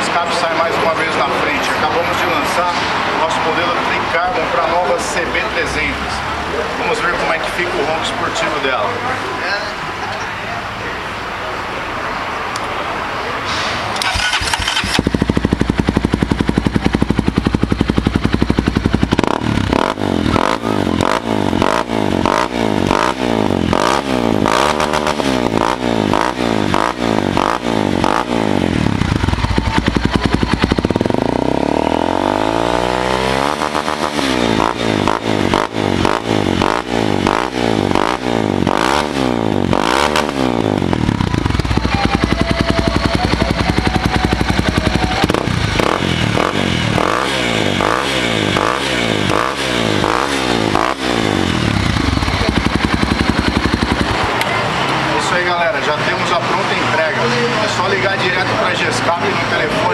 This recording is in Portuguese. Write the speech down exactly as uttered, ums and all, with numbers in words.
Gescap sai mais uma vez na frente. Acabamos de lançar nosso modelo Tricarbon para a nova C B trezentos. Vamos ver como é que fica o ronco esportivo dela. Galera, já temos a pronta entrega. É só ligar direto para a Gescap no telefone